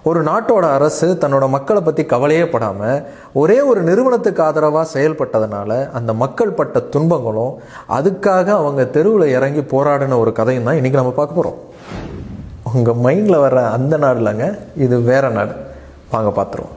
ஒரு நாட்டோட அரசு தன்னோட மக்களை பற்றி கவலையே படாமல் ஒரே ஒரு நிறுவனத்துக்கு ஆதரவாக செயல்பட்டதுனால அந்த மக்கள் பட்ட துன்பங்களும் அதுக்காக அவங்க தெருவில் இறங்கி போராடின ஒரு கதையும் தான் இன்றைக்கி நம்ம பார்க்க போகிறோம். உங்கள் மைண்டில் வர்ற அந்த நாடு இல்லைங்க, இது வேற நாடு. வாங்க பார்த்துருவோம்.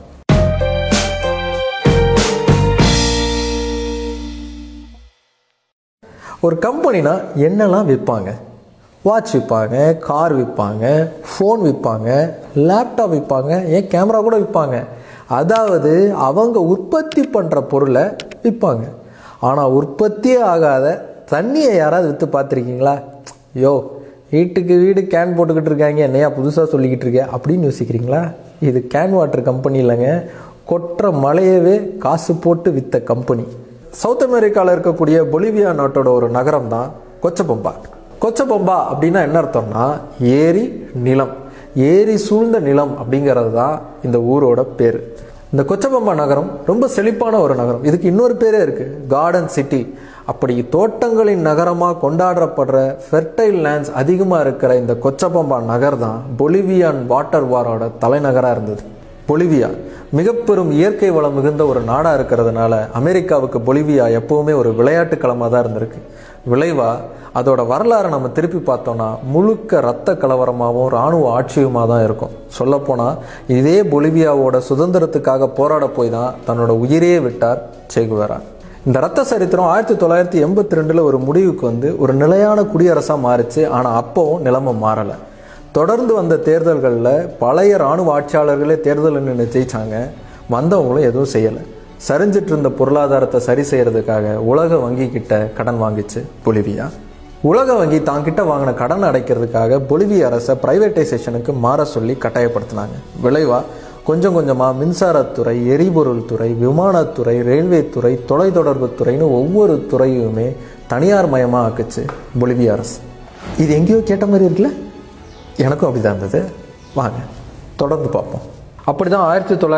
ஒரு கம்பெனினா என்னெல்லாம் விற்பாங்க? வாட்ச் விற்பாங்க, கார் விற்பாங்க, ஃபோன் விற்பாங்க, லேப்டாப் விற்பாங்க, ஏன் கேமரா கூட விற்பாங்க. அதாவது அவங்க உற்பத்தி பண்ணுற பொருளை விற்பாங்க. ஆனால் உற்பத்தியே ஆகாத தண்ணியை யாராவது விற்று பார்த்துருக்கீங்களா? யோ, வீட்டுக்கு வீடு கேன் போட்டுக்கிட்டு இருக்காங்க, என்னையா புதுசாக சொல்லிக்கிட்டு இருக்கேன் அப்படின்னு யோசிக்கிறீங்களா? இது கேன் வாட்டர் கம்பெனி இல்லைங்க, கொற்ற மழையவே காசு போட்டு விற்ற கம்பெனி. சவுத் அமெரிக்காவில் இருக்கக்கூடிய பொலிவியா நாட்டோட ஒரு நகரம் தான் கொச்சபம்பா. கொச்சபம்பா அப்படின்னா என்ன அர்த்தம்னா ஏரி நிலம், ஏரி சூழ்ந்த நிலம் அப்படிங்கிறது தான் இந்த ஊரோட பேர். இந்த கொச்சபம்பா நகரம் ரொம்ப செழிப்பான ஒரு நகரம். இதுக்கு இன்னொரு பேரே இருக்குது, கார்டன் சிட்டி. அப்படி தோட்டங்களின் நகரமாக கொண்டாடப்படுற ஃபெர்டைல் லேண்ட்ஸ் அதிகமாக இருக்கிற இந்த கொச்சபம்பா நகர் தான் பொலிவியன் வாட்டர் வாரோட தலைநகராக இருந்தது. பொலிவியா மிக பெரும் இயற்கை வளம் மிகுந்த ஒரு நாடாக இருக்கிறதுனால அமெரிக்காவுக்கு பொலிவியா எப்போவுமே ஒரு விளையாட்டு களமாக தான் இருந்திருக்கு. விளைவா அதோட வரலாறை நம்ம திருப்பி பார்த்தோம்னா முழுக்க இரத்த கலவரமாகவும் இராணுவ ஆட்சியுமாக தான் இருக்கும். சொல்லப்போனால் இதே பொலிவியாவோட சுதந்திரத்துக்காக போராட போய் தான் தன்னோட உயிரையே விட்டார் சே குவேரா. இந்த ரத்த சரித்திரம் 1982 ஒரு முடிவுக்கு வந்து ஒரு நிலையான குடியரசாக மாறிச்சு. ஆனால் அப்போவும் நிலைமை மாறலை. தொடர்ந்து வந்த தேர்தல்களில் பழைய இராணுவ ஆட்சியாளர்களே தேர்தல் நின்று ஜெயிச்சாங்க. வந்தவங்களும் எதுவும் செய்யலை. சரிஞ்சிட்டு இருந்த பொருளாதாரத்தை சரி செய்யறதுக்காக உலக வங்கி கிட்ட கடன் வாங்கிச்சு பொலிவியா. உலக வங்கி தாங்கிட்ட வாங்கின கடன் அடைக்கிறதுக்காக பொலிவிய அரசை பிரைவேட்டைசேஷனுக்கு மாற சொல்லி கட்டாயப்படுத்தினாங்க. விளைவா கொஞ்சம் கொஞ்சமாக மின்சாரத்துறை, எரிபொருள் துறை, விமானத்துறை, ரயில்வே துறை, தொலைத்தொடர்பு துறைன்னு ஒவ்வொரு துறையுமே தனியார் மயமாக ஆக்குச்சு பொலிவிய அரசு. இது எங்கேயோ கேட்ட மாதிரி இருக்குல்ல? எனக்கும் அப்படி தான் இருந்தது. வாங்க தொடர்ந்து பார்ப்போம். அப்படி தான்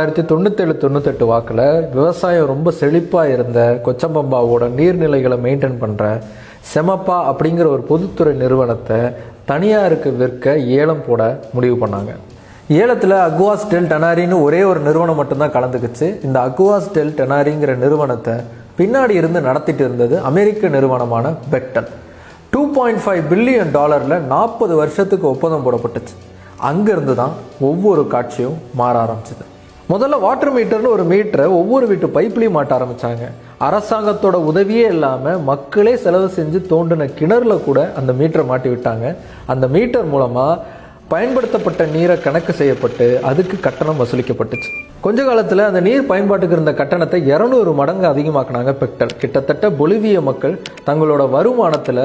1997-98 வாக்கில் விவசாயம் ரொம்ப செழிப்பாக இருந்த கொச்சபம்பாவோட நீர்நிலைகளை மெயின்டைன் பண்ணுற செமப்பா அப்படிங்கிற ஒரு பொதுத்துறை நிறுவனத்தை தனியாருக்கு விற்க ஏலம் போட முடிவு பண்ணாங்க. ஏலத்தில் அக்வாஸ் டெல் டெனாரின்னு ஒரே ஒரு நிறுவனம் மட்டும்தான் கலந்துக்குச்சு. இந்த அக்வாஸ் டெல் டெனாரிங்கிற நிறுவனத்தை பின்னாடி இருந்து நடத்திட்டு இருந்தது அமெரிக்க நிறுவனமான பெக்டல். $2.5 பில்லியன் 40 வருஷத்துக்கு ஒப்பந்தம் போடப்பட்டுச்சு. அங்கேருந்து தான் ஒவ்வொரு காட்சியும் மாற ஆரம்பிச்சிது. முதல்ல வாட்டர் மீட்டர்னு ஒரு மீட்டரை ஒவ்வொரு வீட்டு பைப்லையும் மாட்ட ஆரம்பித்தாங்க. அரசாங்கத்தோட உதவியே இல்லாமல் மக்களே செலவு செஞ்சு தோண்டின கிணறுல கூட அந்த மீட்டரை மாட்டி விட்டாங்க. அந்த மீட்டர் மூலமாக பயன்படுத்தப்பட்ட நீரை கணக்கு செய்யப்பட்டு அதுக்கு கட்டணம் வசூலிக்கப்பட்டுச்சு. கொஞ்ச காலத்தில் அந்த நீர் பயன்பாட்டுக்கு இருந்த கட்டணத்தை 200 மடங்கு அதிகமாக்குனாங்க பெக்டல். கிட்டத்தட்ட பொலிவிய மக்கள் தங்களோட வருமானத்தில்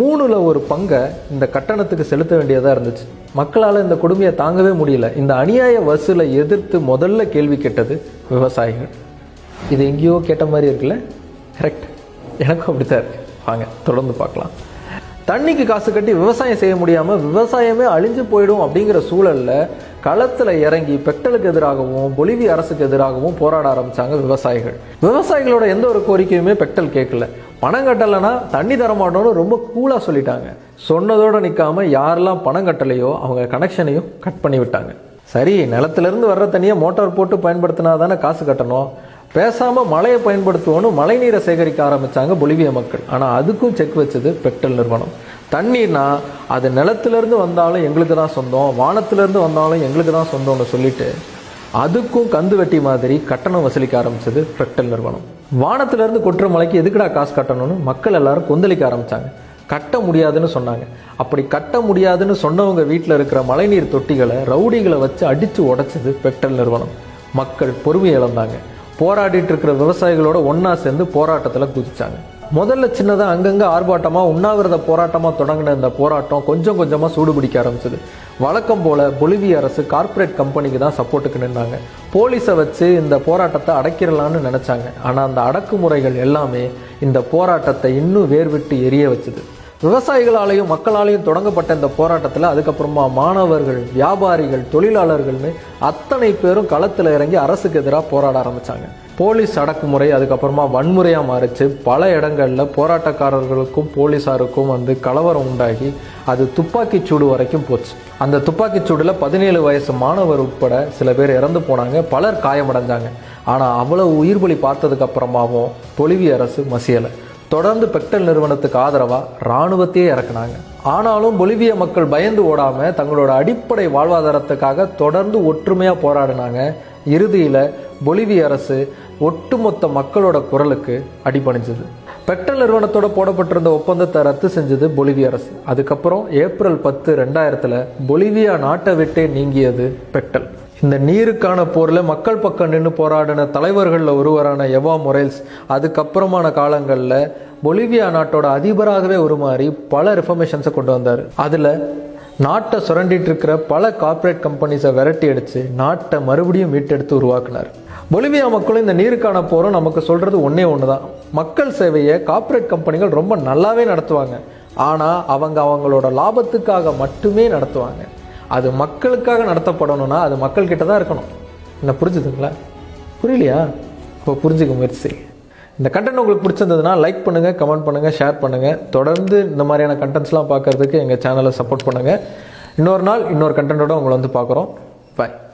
3/1 பங்கை இந்த கட்டணத்துக்கு செலுத்த வேண்டியதாக இருந்துச்சு. மக்களால் இந்த கொடுமையை தாங்கவே முடியல. இந்த அநியாய வசூலை எதிர்த்து முதல்ல கேள்வி கேட்டது விவசாயிகள். இது எங்கேயோ கேட்ட மாதிரி இருக்குல்ல? கரெக்ட், எனக்கும் அப்படித்தான் இருக்கு. வாங்க தொடர்ந்து பார்க்கலாம். தண்ணிக்கு காசு கட்டி விவசாயம் செய்ய முடியாமல் விவசாயமே அழிஞ்சு போயிடும் அப்படிங்கிற சூழலில் களத்தில் இறங்கி பெக்டலுக்கு எதிராகவும் பொலிவிய அரசுக்கு எதிராகவும் போராட ஆரம்பித்தாங்க விவசாயிகள். விவசாயிகளோட எந்த ஒரு கோரிக்கையுமே பெக்டல் கேட்கல. பணம் கட்டலைன்னா தண்ணி தரமாட்டோன்னு ரொம்ப கூலாக சொல்லிட்டாங்க. சொன்னதோடு நிற்காம யாரெல்லாம் பணம் கட்டலையோ அவங்க கனெக்ஷனையும் கட் பண்ணி விட்டாங்க. சரி, நிலத்திலிருந்து வர்ற தண்ணியை மோட்டார் போட்டு பயன்படுத்தினா தானே காசு கட்டணும், பேசாமல் மழையை பயன்படுத்துவோன்னு மழை நீரை சேகரிக்க ஆரம்பித்தாங்க பொலிவிய மக்கள். ஆனால் அதுக்கும் செக் வச்சது பெக்டல் நிறுவனம். தண்ணீர்னா அது நிலத்திலேருந்து வந்தாலும் எங்களுக்கு தான் சொந்தம், வானத்திலேருந்து வந்தாலும் எங்களுக்கு தான் சொந்தம்னு சொல்லிட்டு அதுக்கும் கந்து வெட்டி மாதிரி கட்டணம் வசூலிக்க ஆரம்பித்தது பெக்டல் நிறுவனம். வானத்திலேருந்து கொட்டுற மழைக்கு எதுக்குடா காசு கட்டணும்னு மக்கள் எல்லாரும் கொந்தளிக்க ஆரம்பித்தாங்க. கட்ட முடியாதுன்னு சொன்னாங்க. அப்படி கட்ட முடியாதுன்னு சொன்னவங்க வீட்டில் இருக்கிற மழைநீர் தொட்டிகளை ரவுடிகளை வச்சு அடித்து உடைச்சது பெக்டல் நிறுவனம். மக்கள் பொறுமை இழந்தாங்க. போராடிட்டு இருக்கிற விவசாயிகளோட ஒன்றா சேர்ந்து போராட்டத்தில் குதிச்சாங்க. முதல்ல சின்னதாக அங்கங்கே ஆர்ப்பாட்டமாக உண்ணாவிரத போராட்டமாக தொடங்கின இந்த போராட்டம் கொஞ்சம் கொஞ்சமாக சூடுபிடிக்க ஆரம்பிச்சது. வழக்கம் போல் பொலிவிய அரசு கார்ப்பரேட் கம்பெனிக்கு தான் சப்போர்ட்டுக்கு நின்றாங்க. போலீஸை வச்சு இந்த போராட்டத்தை அடக்கிடலான்னு நினச்சாங்க. ஆனால் அந்த அடக்குமுறைகள் எல்லாமே இந்த போராட்டத்தை இன்னும் வேர்விட்டு எரிய வச்சுது. விவசாயிகளாலையும் மக்களாலையும் தொடங்கப்பட்ட இந்த போராட்டத்தில் அதுக்கப்புறமா மாணவர்கள், வியாபாரிகள், தொழிலாளர்கள்னு அத்தனை பேரும் களத்தில் இறங்கி அரசுக்கு எதிராக போராட ஆரம்பித்தாங்க. போலீஸ் அடக்குமுறை அதுக்கப்புறமா வன்முறையாக மாறிச்சு. பல இடங்களில் போராட்டக்காரர்களுக்கும் போலீஸாருக்கும் கலவரம் உண்டாகி அது துப்பாக்கிச்சூடு வரைக்கும் போச்சு. அந்த துப்பாக்கிச்சூடில் 17 வயசு மாணவர் உட்பட சில பேர் இறந்து போனாங்க, பலர் காயமடைஞ்சாங்க. ஆனால் அவ்வளவு உயிர் பலி பார்த்ததுக்கு அப்புறமாவும் பொலிவிய அரசு மசியலை. தொடர்ந்து பெக்டல் நிறுவனத்துக்கு ஆதரவாக இராணுவத்தையே இறக்குனாங்க. ஆனாலும் பொலிவிய மக்கள் பயந்து ஓடாமல் தங்களோட அடிப்படை வாழ்வாதாரத்துக்காக தொடர்ந்து ஒற்றுமையாக போராடினாங்க. இறுதியில் பொலிவிய அரசு ஒட்டுமொத்த மக்களோட குரலுக்கு அடிபணிஞ்சது. பெக்டல் நிறுவனத்தோட போடப்பட்டிருந்த ஒப்பந்தத்தை ரத்து செஞ்சது பொலிவிய அரசு. அதுக்கப்புறம் ஏப்ரல் 10, 2000 பொலிவியா நாட்டை விட்டே நீங்கியது பெக்டல். இந்த நீருக்கான போரில் மக்கள் பக்கம் நின்று போராடின தலைவர்களில் ஒருவரான எவா மொரேல்ஸ் அதுக்கப்புறமான காலங்களில் பொலிவியா நாட்டோட அதிபராகவே உருமாறி பல ரிஃபர்மேஷன்ஸை கொண்டு வந்தார். அதில் நாட்டை சுரண்டிட்டு இருக்கிற பல கார்ப்பரேட் கம்பெனிஸை விரட்டி அடித்து நாட்டை மறுபடியும் மீட்டெடுத்து உருவாக்குனார். பொலிவியா மக்களும் இந்த நீருக்கான போரும் நமக்கு சொல்கிறது ஒன்றே ஒன்று தான். மக்கள் சேவையை கார்ப்பரேட் கம்பெனிகள் ரொம்ப நல்லாவே நடத்துவாங்க. ஆனால் அவங்களோட லாபத்துக்காக மட்டுமே நடத்துவாங்க. அது மக்களுக்காக நடத்தப்படணும்னா அது மக்கள்கிட்ட தான் இருக்கணும். என்ன புரிஞ்சுதுங்களா? புரியலையா? இப்போ புரிஞ்சுக்க முயற்சி செய்யுங்க. இந்த கண்டென்ட் உங்களுக்கு பிடிச்சிருந்ததுன்னா லைக் பண்ணுங்கள், கமெண்ட் பண்ணுங்கள், ஷேர் பண்ணுங்கள். தொடர்ந்து இந்த மாதிரியான கண்டென்ட்ஸ்லாம் பார்க்குறதுக்கு எங்கள் சேனலை சப்போர்ட் பண்ணுங்கள். இன்னொரு நாள் இன்னொரு கண்டென்ட்டோட உங்களை பார்க்குறோம். பாய்.